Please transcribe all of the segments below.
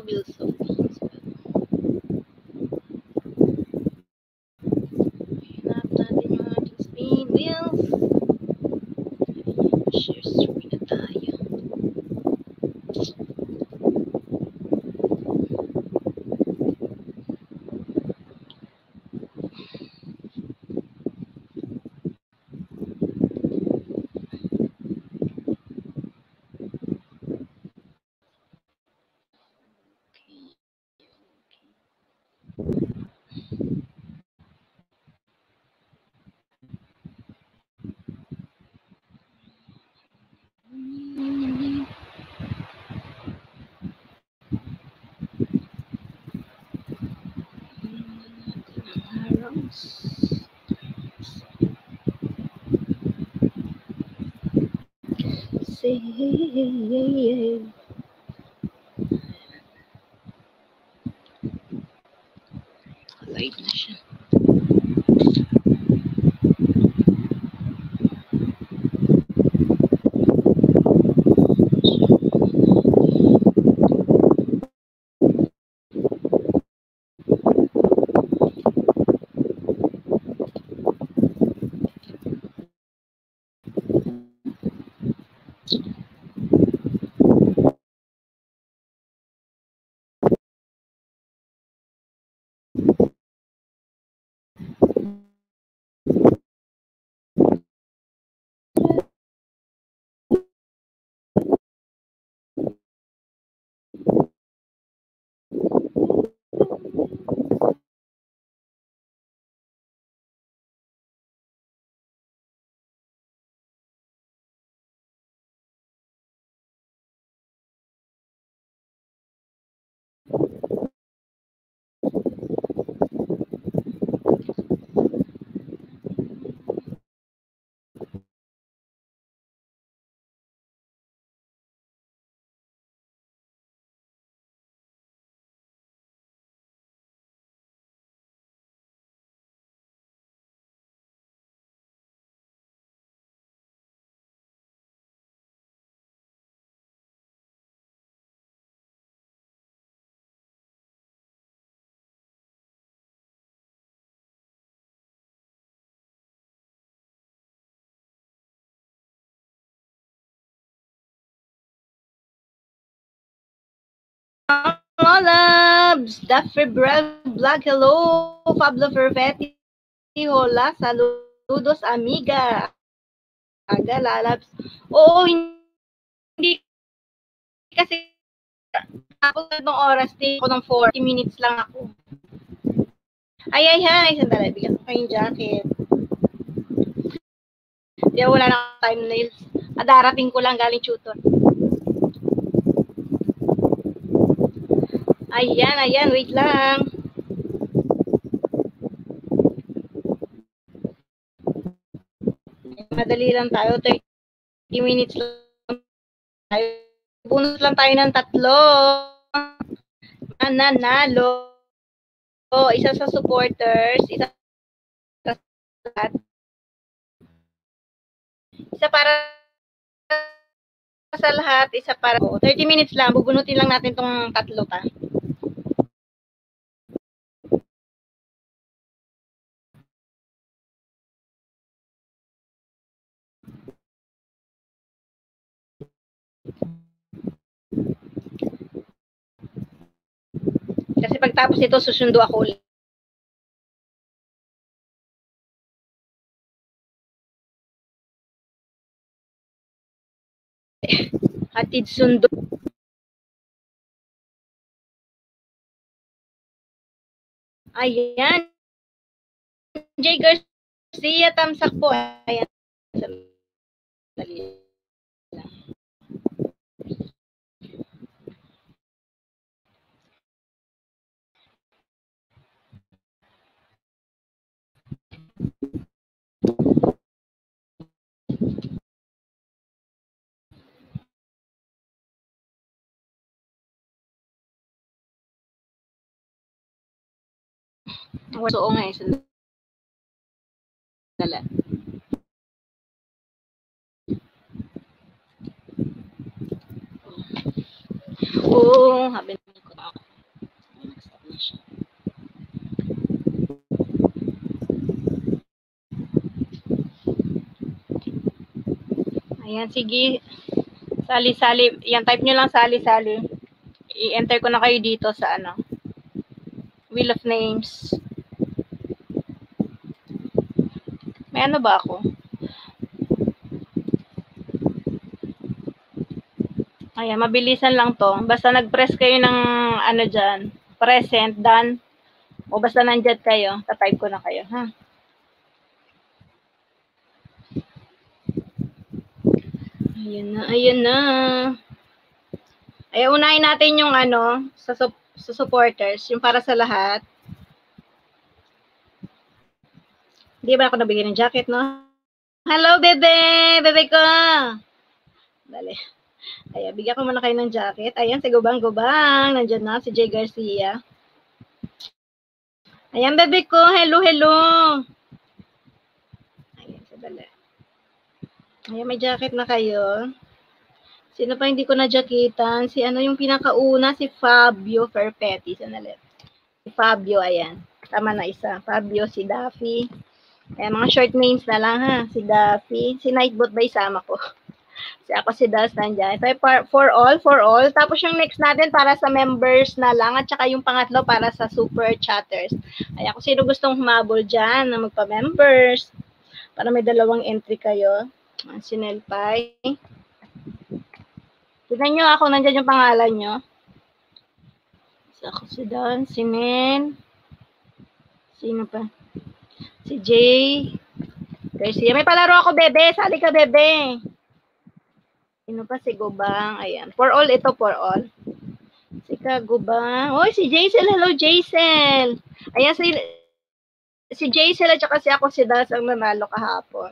wheels of hanap natin yung ating spin wheels. Share screen na tayo. Light na siya. Mga labs, Dapper Vlog, hello, Pablo Fervetti, hola, saludos amiga. Aga lalabs. Oo, hindi kasi ako ng oras, stay ko ng 40 minutes lang ako. Ay, sandali, bigyan ko kayong jacket. Di wala na time nails. Darating ko lang galing tutor. Ayan, wait lang. Madali lang tayo, 30 minutes lang tayo. Bonus lang tayo ng 3. Nanalo. Isa sa supporters, isa para sa lahat, isa para 30 minutes lang, bubunutin lang natin tong 3 ta. Kasi pagtapos nito, susundo ako ulit. Hatid sundo. Ayan. Jay Garcia, tamsak po. Ayan. Dali lang. Oo nga, sandala. Oo, habi ko ako. Ayan, sige. Sali-sali. Yan, type nyo lang sali-sali. I-enter ko na kayo dito sa ano. Wheel of Names. May ano ba ako? Ayan, mabilisan lang to. Basta nag-press kayo ng ano dyan. Present, done. O basta nandyan kayo. Tatype ko na kayo, ha? Ayan na, ayan na. Ay, unahin natin yung ano, sa supporters, yung para sa lahat. Hindi ba ako nabigyan ng jacket, no? Hello, bebe! Bebe ko! Dali. Ayan, bigyan ko muna kayo ng jacket. Ayan, si Gubang-Gubang. Nandyan na, si Jay Garcia. Ayan, bebe ko. Hello, hello! Ayan, sadali. Ayan, may jacket na kayo. Sino pa hindi ko na-jacketan? Si ano yung pinakauna? Si Fabio Ferpetti. Sandali. Si Fabio, ayan. Tama na isa. Fabio, si Daffy. Ayan, mga short names na lang ha. Si Daffy. Si Nightbot ba isama ko? Si ako si Das nandyan. Ito for all. Tapos yung next natin para sa members na lang. At saka yung pangatlo para sa super chatters. Ayan, kung sino gustong humabol dyan na magpa-members. Para may dalawang entry kayo. Si Nelpay. Tignan nyo ako, nandyan yung pangalan nyo. So, ako si Don, si Nen. Sino pa? Si Jay. Garcia. May palaro ako, bebe. Sali ka, bebe. Sino pa? Si Gubang. Ayan. For all, ito for all. Si Kagubang. Oy, si Jaisel. Hello, Jaisel. Ayan, si Jaisel at saka si ako si Das ang nanalo kahapon.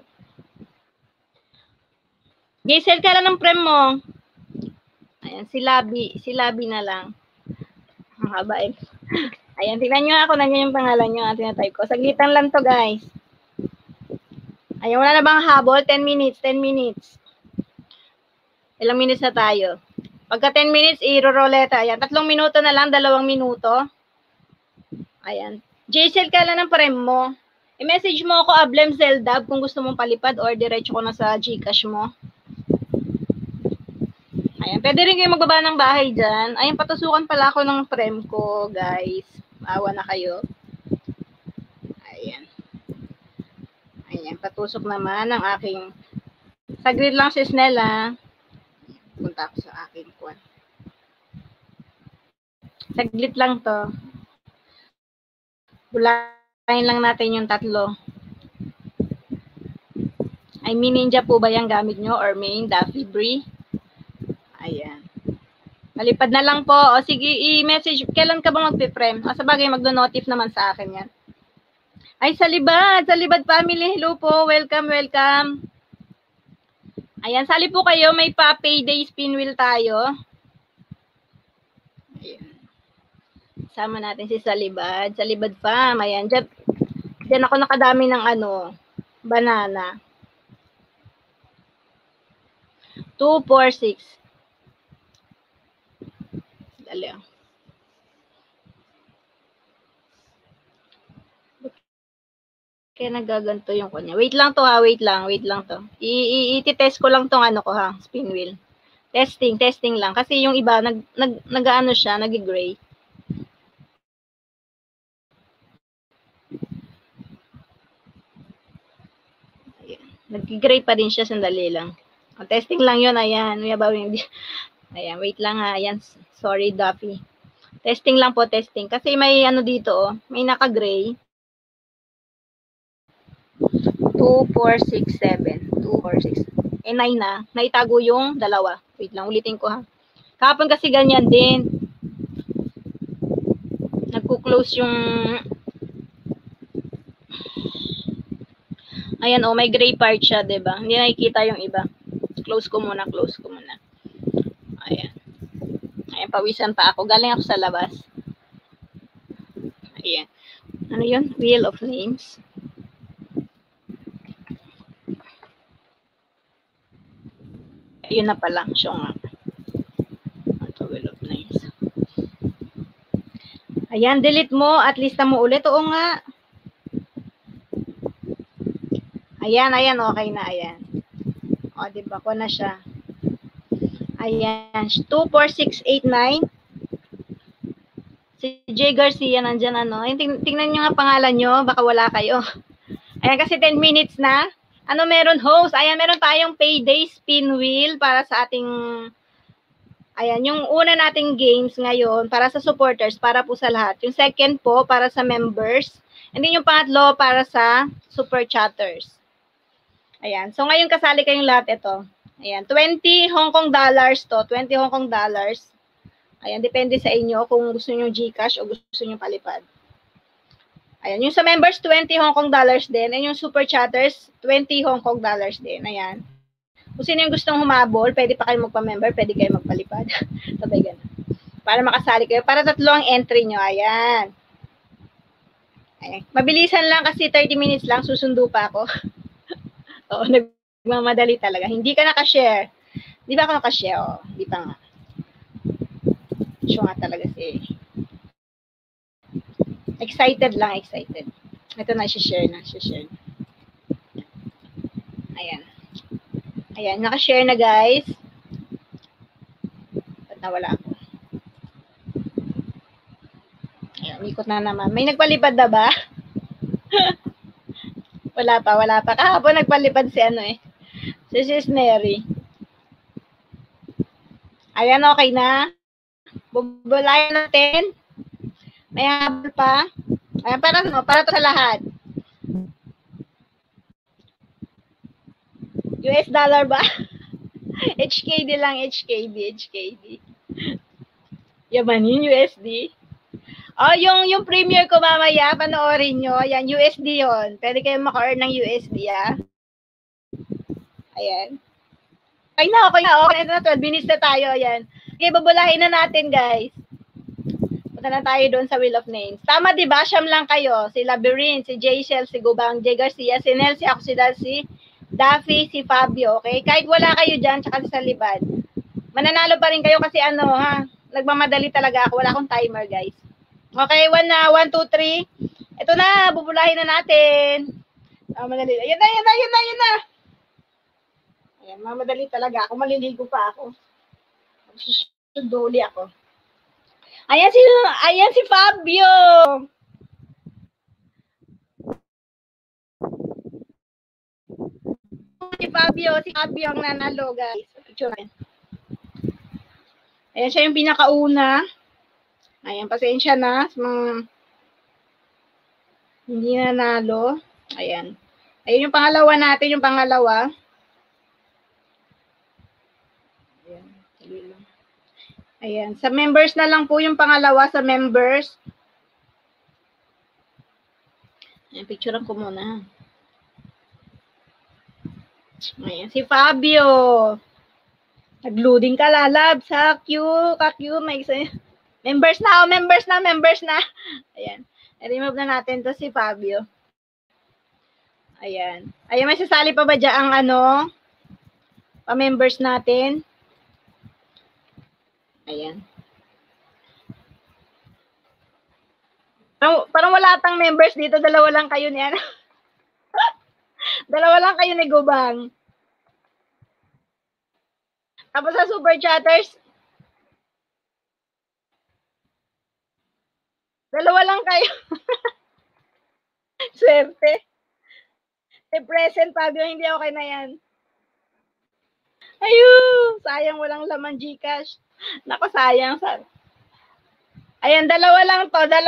Jaisel, kailan ang prem mo? Ayan, si Labi na lang. Ang haba eh. Ayan, tignan nyo ako, nandiyan yung pangalan nyo, ang tinatype ko. Saglitan lang to, guys. Ayan, wala na bang habol? 10 minutes. Ilang minutes na tayo? Pagka 10 minutes, i-roleta. Ayan, 3 minuto na lang, 2 minuto. Ayan. Jaisel, kailan ang prem mo? I-message mo ako, Ablem Zeldab, kung gusto mong palipad or diretso ko na sa Gcash mo. Ayan, pwede rin kayo magbaba ng bahay dyan. Ayan, patusukan pala ako ng prem ko, guys. Maawa na kayo. Ayan. Ayan, patusok naman ang aking... Saglit lang si Snella. Punta ako sa aking kwan. Saglit lang to. Bulayin lang natin yung 3. Ay, Ninja po ba yung gamit nyo? Or main, Daffy Bree? Ayan. Malipad na lang po. O sige, i-message. Kailan ka ba magpiprem? O sabagay, magdo-notif naman sa akin yan. Ay, Salibad family. Hello po. Welcome. Ayan, sali po kayo. May pa-payday spin wheel tayo. Ayan. Sama natin si Salibad fam. Ayan, dyan ako nakadami ng ano, banana. 2, 4, 6. Dali. Kaya nagaganto yung kanya. Wait lang to ha, wait lang to. I-test ko lang tong ano ko ha, spin wheel. Testing lang. Kasi yung iba, nag-ano siya, nag-gray. Ayan. Nag-gray pa din siya, sandali lang. Testing lang yun, ayan. Ayan, wait lang ha, ayan. Sorry, Duffy. Testing lang po, testing. Kasi may ano dito, oh, may naka-gray. 2, 4, 6, 7. 2, 4, 6. 9 na. Naitago yung 2. Wait lang, ulitin ko ha. Kahapon kasi ganyan din. Nagko-close yung... Ayan, oh, may gray part siya, diba? Hindi nakikita yung iba. Close ko muna. Ayan. Ayan, pawisan pa ako. Galing ako sa labas. Ayan. Ano yun? Wheel of Names. Yun na pala. Siya nga. Ito, Wheel of Names. Ayan, delete mo at lista mo ulit. Oo nga. Ayan, okay na, ayan. O, diba? Ko na siya. Ayan. 24689. Si Jay Garcia nandyan ano. Tingnan nyo nga pangalan nyo. Baka wala kayo. Ayan kasi 10 minutes na. Ano meron host? Ayan meron tayong payday spin wheel para sa ating ayan, yung una nating games ngayon para sa supporters, para po sa lahat. Yung second po para sa members. And then yung pangatlo para sa super chatters. Ayan. So ngayon kasali kayong lahat ito. Ayan, 20 Hong Kong dollars to, 20 Hong Kong dollars. Ayan, depende sa inyo kung gusto niyo GCash o gusto niyo palipad. Ayan, yung sa members, 20 Hong Kong dollars din. And yung super chatters, 20 Hong Kong dollars din. Ayan. Kung sino yung gustong humabol, pwede pa kayo magpa-member, pwede kayo magpalipad. Sabay ganun. Para makasali kayo. Para tatlo ang entry nyo. Ayan. Ayan. Mabilisan lang kasi 30 minutes lang, susundo pa ako. Oo, nagmamadali talaga. Hindi ka nakashare. Di ba ako nakashare? Oo, di pa nga. Siya nga talaga si excited lang, excited. Ito na, share na. Ayan. Ayan, nakashare na guys. Ba't nawala ako? Ayan, umikot na naman. May nagpalipad na ba? wala pa. Kahapon nagpalipad si ano eh. Si Sis Mary. Ayan, okay na. Bubulayan natin. May habol pa. Ayan, para to sa lahat. US dollar ba? HKD lang, HKD. Yaman yun, USD. Oh, yung premiere ko mamaya, panoorin nyo. Ayan, USD yon. Pwede kayo maka-earn ng USD, ah. Ayan. Okay na. 12 minutes na tayo, ayan. Okay, babulahin na natin, guys. Punta na tayo doon sa Wheel of Names. Tama, di ba? Siyam lang kayo. Si Labyrinth, si Jaycel, si Gubang, Jay Garcia, si Nelsie, ako si Daffy, si Fabio, okay? Kahit wala kayo dyan, tsaka sa libad. Mananalo pa rin kayo kasi ano, ha? Nagmamadali talaga ako. Wala akong timer, guys. Okay, 1 na. 1, 2, 3. Ito na, bubulahin na natin. Madali. Ayun na. Ayan, mamadali talaga ako. Maliligo pa ako. Susuduli ako. Ayan si Fabio. Si Fabio ang nanalo, guys. Picture natin. Ayan siya yung pinakauna. Ayan, pasensya na sa mga hindi nanalo. Ayan. Ayun yung pangalawa natin, Ayan. Sa members na lang po yung pangalawa sa members. Ayan, picturean ko muna. Ayan, si Fabio. Nag-loading ka, lalab. Sa Q. May isa. Members na. Ayan. I-remove na natin to si Fabio. Ayan. Ayan, may sasali pa ba dyan ang ano? Pa-members natin. Ayan. Parang wala tang members dito. Dalawa lang kayo niyan. Dalawa lang kayo ni Gubang. Tapos sa super chatters, dalawa lang kayo. Swerte. Si present, Fabio, hindi okay na yan. Ayun, sayang walang laman GCash. Nako, sayang. Ayan, dalawa lang.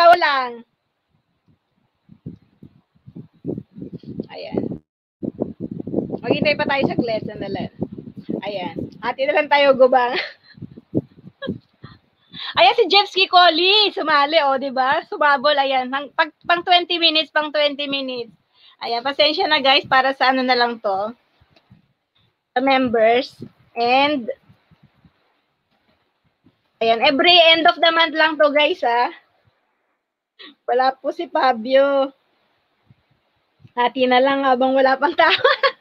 Ayan. Maghintay pa tayo sa class. Sandali. Ayan. Hati na lang tayo, Gubang. Ayan, si Jeffsky Collie. Sumali, o, diba? Sumabol, ayan. Pang 20 minutes. Ayan, pasensya na, guys, para sa ano na lang to. Sa members. And, ayan, every end of the month lang to, guys, ha. Wala po si Fabio. Hati na lang habang wala pang tao.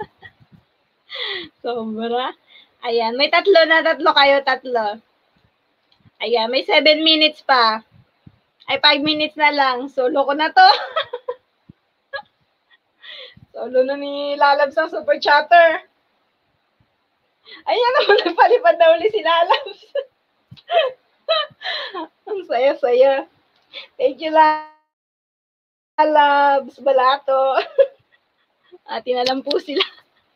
Sobra. Ayan, may tatlo kayo. Ayan, may 7 minutes pa. Ay, 5 minutes na lang. Solo ko na to. Solo na ni Lalab sa super chatter. Ayan naman, nagpalipad na uli si Lalabs. Ang saya-saya. Thank you, Lalabs. Balato. Ati na lang po sila.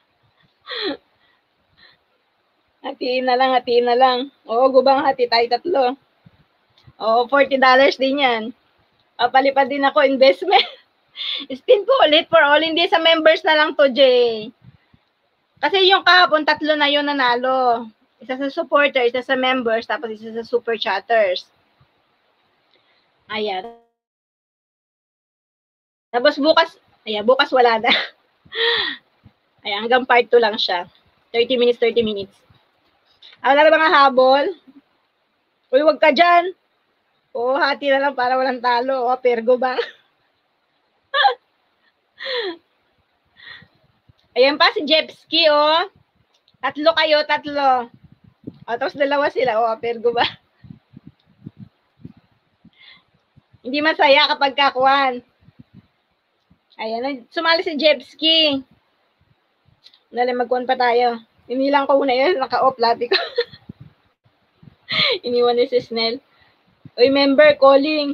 Hatiin na lang. Oo, gubang hati tayo tatlo. Oo, $40 din yan. Papalipad din ako, investment. Spin po ulit for all. Hindi sa members na lang to, Jay. Kasi yung kahapon, 3 na yun nanalo. Isa sa supporter, isa sa members, tapos isa sa super chatters. Ayan. Tapos bukas wala na. Ayan, hanggang part 2 lang siya. 30 minutes. Wala na mga habol? Uy, wag ka dyan. Oo, hati na lang para walang talo. O, pergo ba? Ayan pa si Jepski, oh. 3 kayo. O, tapos 2 sila. O, pergo ba? Hindi masaya kapag kakuan. Ayan, sumali si Jepski. Dali, magkuhan pa tayo. Inilang ko una yun, naka-off labi ko. Iniwan ni si Snell. Uy, member, calling.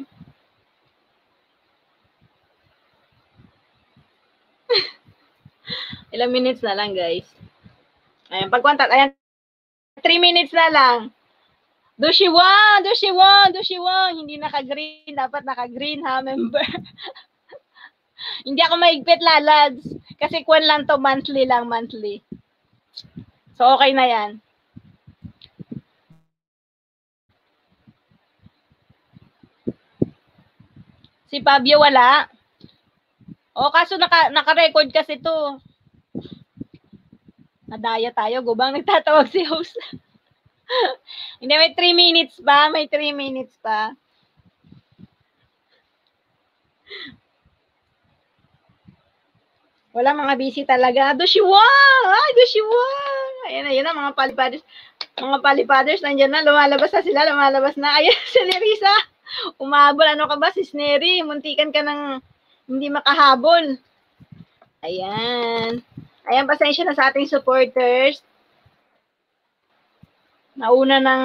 Ilang minutes na lang, guys. Ayan, pagkontak. Ayan, 3 minutes na lang. Dushiwang! Hindi naka-green. Dapat naka-green, ha, member. Hindi ako maigpit, Lalads. Kasi kwan lang to, monthly. So, okay na yan. Si Fabio wala. O, kaso naka-record kasi to. Nadaya tayo. Gubang nagtatawag si host. Hindi, may 3 minutes pa. Wala, mga busy talaga. Dushiwang! Ayan na, mga palipaders. Nandiyan na, lumalabas na. Ayan, si Nerissa. Umabol, ano ka ba, si Snery? Muntikan ka ng hindi makahabol. Ayan, pasensya na sa ating supporters. Nauna ng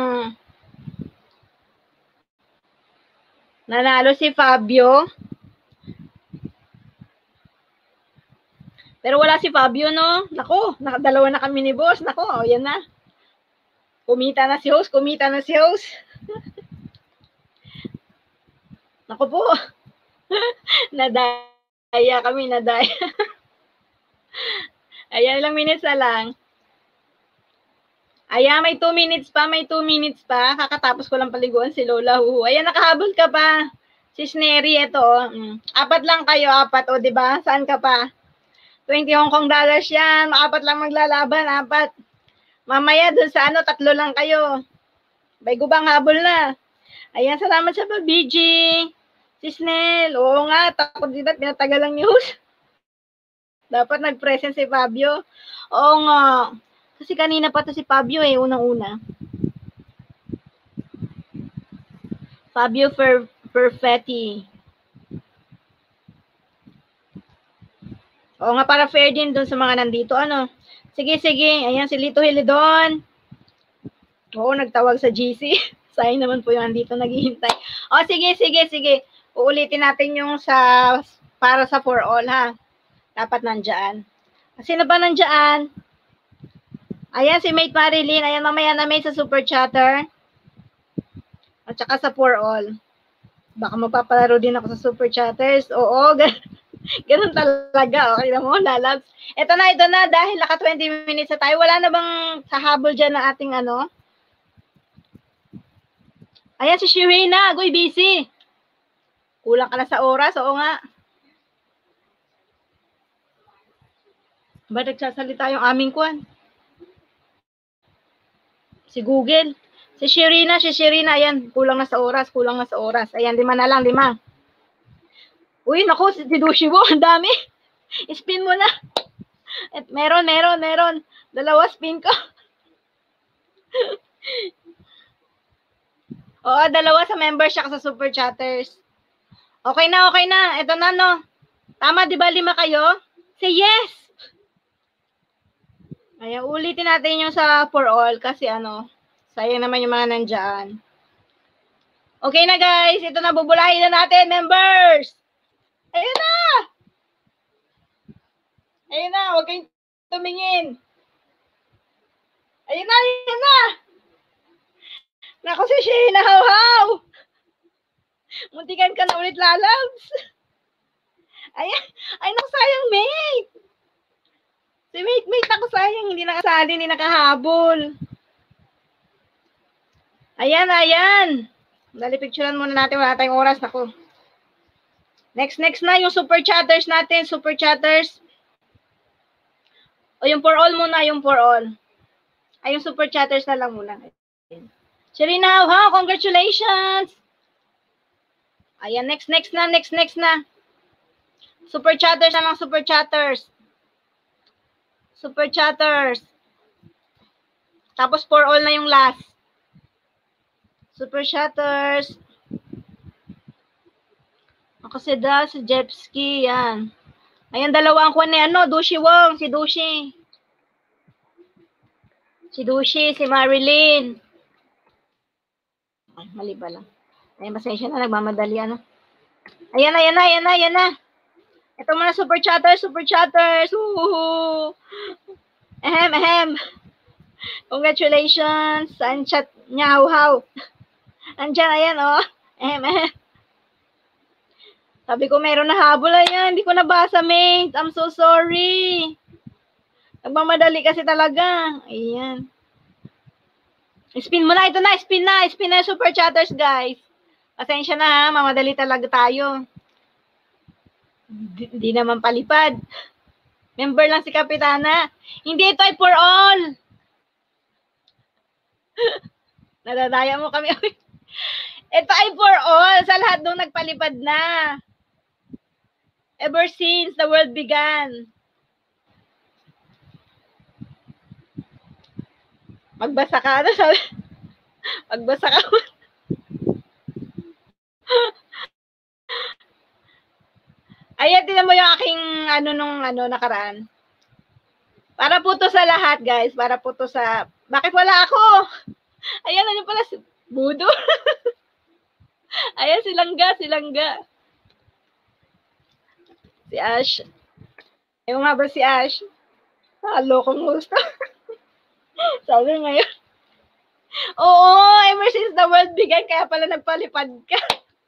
nanalo si Fabio. Pero wala si Fabio, no? Nako, nakadalawa na kami ni boss. Nako, yan na. Kumita na si host. Nako po. Nadaya kami. Ayan, ilang minutes na lang. Ayan, may 2 minutes pa. Kakatapos ko lang paliguan si Lola. Ayan, nakahabol ka pa. Si Snery, ito. 4 lang kayo, 4. O, diba? Saan ka pa? 20 Hong Kong dollars yan. 4 lang maglalaban, 4. Mamaya dun sa 3 lang kayo. Bay gubang habol na. Ayan, salamat sa BG. Si Snell. Oo nga, takot dito. Pinatagal lang news. Dapat nag-present si Fabio. Oo nga. Kasi kanina pa to si Fabio unang-una. Fabio Perfetti. Oo nga, para fair din dun sa mga nandito. Sige. Ayan, si Lito Hilidon. Oo, nagtawag sa GC. Sayang naman po yung nandito naghihintay. O, sige. Uulitin natin yung para sa for all, ha? Dapat nandyan. Sino ba nandyan? Ayan, si Mate Marilyn. Ayan, mamaya na may sa super chatter. At saka sa for all. Baka magpapalaro din ako sa super chatters. Oo, ganun talaga. Okay na mo, Lalabs. Ito na. Dahil naka 20 minutes na tayo. Wala na bang sahabol dyan na ating Ayan, si Shirina. Agoy, busy. Kulang ka na sa oras. Oo nga. Ba nagsasalita yung aming kwan? Si Google. Si Shirina. Ayan, kulang na sa oras. Ayan, 5 na lang. Uy, naku, si Dushiwo. Ang dami. Spin mo na. Meron. 2 spin ko. Oo, 2 sa members siya sa super chatters. Okay na. Ito na, no? Tama, di ba 5 kayo? Say yes! Ayan, ulitin natin yung sa for all kasi ano, sayang naman yung mga nandyan. Okay na guys, ito na, bubulahin na natin, members! Ayun na! Ayun na, huwag kayong tumingin. Ayun na, ayun na! Naku si Sheena, haw-haw! Muntikan ka na ulit, lalabs. Ayan, ay naku, sayang, mate! Si mate, naku, sayang, hindi nakasali, hindi nakahabol. Ayan, ayan. Dali, picturean muna natin, wala tayong oras, naku. Next na, yung super chatters natin, super chatters. O yung for all muna, yung for all. Ay, yung super chatters na lang muna. Sherina, wow, congratulations! Ayan, next na. Super chatters na lang, super chatters. Super chatters. Tapos for all na yung last. Super chatters. Ako si Da, si Jepski, yan. Ayan, dalawang kuwan ni ano, Dushi Wong, si Dushi. Si Dushi, si Marilyn. Ay, mali ba lang. Ayan, pasensya na, nagmamadali, ano. Ayan na. Ito muna, super chatters. Woohoo! Ahem. Congratulations. Saan chat niya, how? Andyan, ayan, oh. Ahem. Sabi ko, meron na habol. Ayan, hindi ko nabasa, mate. I'm so sorry. Nagmamadali kasi talaga. Ayan. Spin mo na. Ito na, spin na super chatters, guys. Pasensya na, ha. Mamadali talaga tayo. Hindi naman palipad. Member lang si Kapitana. Hindi, ito ay for all. Nadadaya mo kami. Ito ay for all. Sa lahat nung nagpalipad na. Ever since the world began. Magbasa ka. Ano sabi? Magbasa ka. Ayan, tinan mo yung aking nakaraan. Para po to sa lahat, guys. Para po to sa... Bakit wala ako? Ayan, ano pala si Budo? Ayan, si Langga. Si Ash. Ayaw nga ba si Ash? Halo kong gusto. Sabi ngayon. Oo, ever since the world began, kaya pala nagpalipad ka.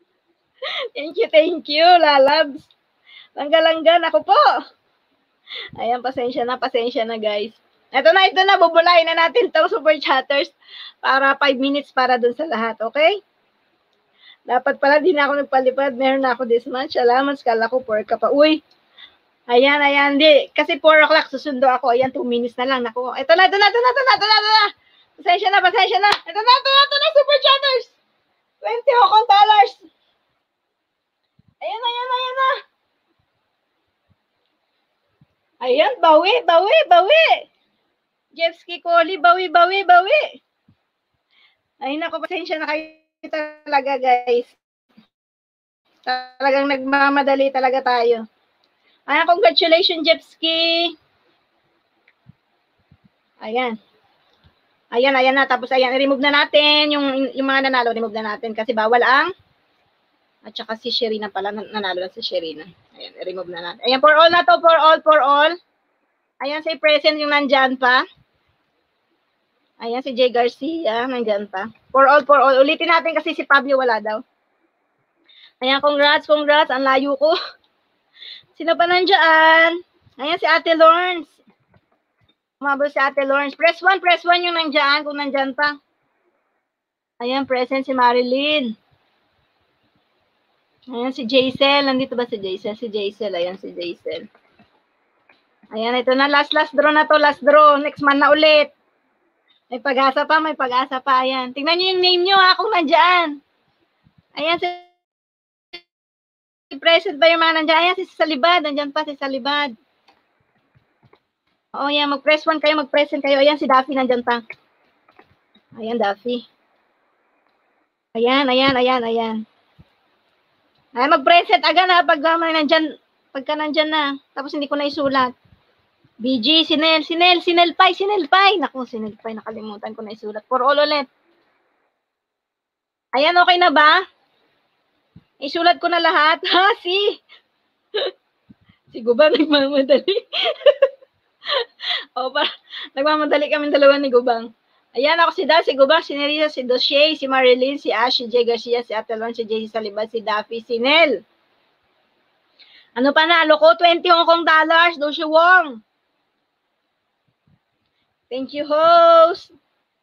Thank you, lalabs. Langga, ako po. Ayan, pasensya na, guys. Ito na, bubulahin na natin itong super chatters para 5 minutes para dun sa lahat, okay? Dapat pala, di na ako nagpalipad. Meron na ako this month. Salamat, kala ko 4 ka pa. Uy, ayan, di. Kasi 4 o'clock, susundo ako. Ayan, 2 minutes na lang. Naku, ito na. Pasensya na. Ito na, super chatters. $20. Ayan na. Ayan, bawi. Jeffski Koli, bawi. Ay, naku, pasensya na kayo talaga, guys. Talagang nagmamadali talaga tayo. Ayan, congratulations, Jeffski. Ayan na. Tapos, ayan, remove na natin yung mga nanalo. Remove na natin kasi bawal ang at saka si Sherina pala, nanalo na si Sherina. Ayan, remove na natin. Ayan, for all na to, for all. Ayan, si present yung nandyan pa. Ayan, si Jay Garcia, nandyan pa. For all. Ulitin natin kasi si Fabio wala daw. Ayan, congrats. Ang layo ko. Sino pa nandyan? Ayan, si Ate Lawrence. Umabot si Ate Lawrence. Press 1 yung nandyan, kung nandyan pa. Ayan, present si Marilyn. Ayan, si Jaisel. Nandito ba si Jaisel? Ayan, si Jaisel. Ayan, ito na. Last draw na to. Last draw. Next month na ulit. May pag-asa pa. Ayan. Tingnan nyo yung name nyo, ha, kung nandyan. Ayan, si present ba yung mga nandyan? Ayan, si Salibad. Nandyan pa si Salibad. Oo, yan. Mag-press 1 kayo. Mag-present kayo. Ayan, si Daffy nandyan pa. Ayan, Daffy. Ayan. Ay, mag-present agad na pagka nandyan na. Tapos hindi ko na isulat. BG, Sinelpay. Naku, Sinelpay, nakalimutan ko na isulat. For all ulit. Ayan, okay na ba? Isulat ko na lahat. Ha, si Gubang nagmamadali. O ba, nagmamadali kami dalawa ni Gubang. Ayan, ako si Da, si Gubang, si Nerissa, si Doshay, si Marilyn, si Ash, si Jay Garcia, si Atelon, si JC Salibad, si Daffy, si Nel. Ano pa nalo ko? 20 Hong Kong dollars, Doshay Wong. Thank you, host.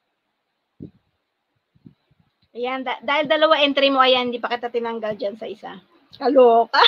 Ayan, dahil dalawa entry mo, ayan, hindi pa kita tinanggal dyan sa isa. Kaloka.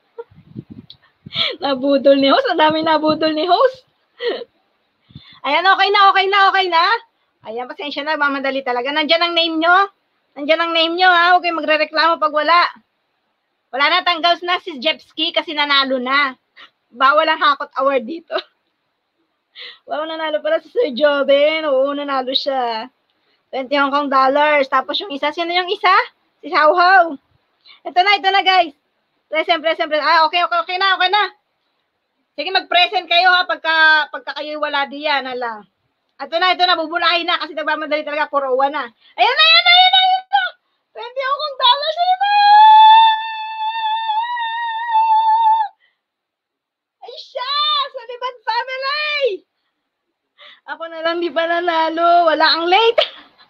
Nabudol ni host. Ang dami nabudol ni host. Ayan, okay na. Ayan, pasensya na, mamadali talaga. Nandiyan ang name nyo. Ha. Huwag kayong magre-reklamo pag wala. Wala na, tanggal na si Jepski kasi nanalo na. Bawal ang hakot award dito. Wow, nanalo pala si Sir Joven. Oo, nanalo siya. 20 Hong Kong dollars. Tapos yung isa, sino yung isa? Si How How. Ito na guys. Present. Okay na. Sige, mag-present kayo ha, pagka kayo wala diyan, hala. Ito na, bubulahin na kasi nagmamadali talaga, puro uwan na. Ayan na. 20 Hong Kong dollars, ano na? Ay siya, Salibad family! Ako na lang di pa nanalo, wala ang late.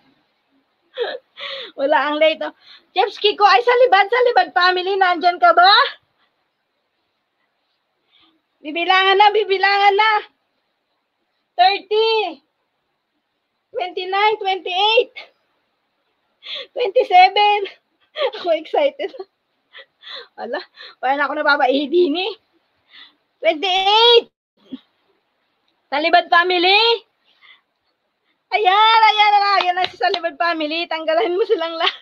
Oh. Jepski ko, ay Salibad family, nandyan ka ba? Bibilangan na. 30. 29, 28. 27. Ako excited. Wala, parang ako nababaidi ni. 28. Salibad family. Ayan na si Salibad family. Tanggalan mo silang lahat.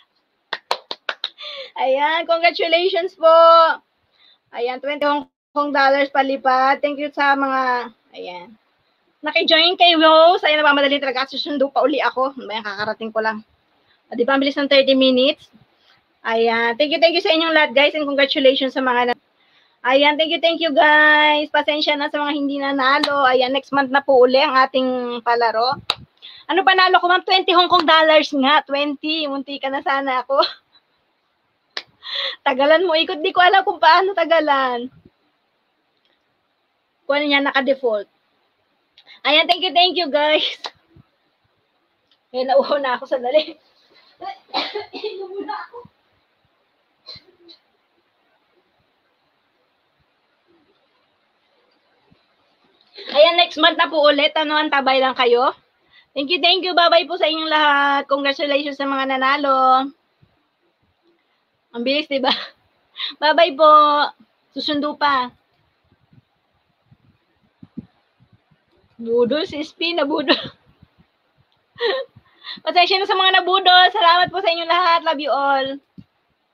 Ayan, congratulations po. Ayan, 20 Hong Kong dollars palipat. Thank you sa mga, ayan. Naki-join kay Rose. Ayan, napamadali talaga. Susundo pa uli ako. Ayan, kakarating ko lang. Di ba, bilis ng 30 minutes. Ayan, thank you sa inyong lahat, guys. And congratulations sa mga ayan, thank you guys. Pasensya na sa mga hindi nanalo. Ayan, next month na po uli ang ating palaro. Ano pa nalo ko, ma'am? 20 Hong Kong dollars nga. 20. Munti ka na sana ako. Tagalan mo. Ikot. Di ko alam kung paano tagalan. Kung ano niya, naka-default. Ayan, thank you guys. Ayan, nauho na ako. Sandali. Muna ako. Ayan, next month na po ulit. Antabay lang kayo. Thank you. Bye-bye po sa inyong lahat. Congratulations sa mga nanalo. Ang bilis, diba? Bye-bye po. Susundo pa. Budol, si SP, nabudol. Pasensya na sa mga nabudol. Salamat po sa inyong lahat. Love you all.